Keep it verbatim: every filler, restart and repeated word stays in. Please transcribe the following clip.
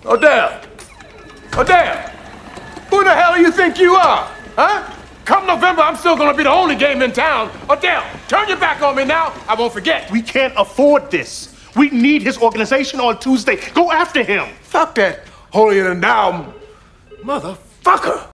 Odell! Odell! Who the hell do you think you are? Huh? Come November, I'm still gonna be the only game in town. Odell, turn your back on me now. I won't forget. We can't afford this. We need his organization on Tuesday. Go after him. Fuck that holier than thou motherfucker.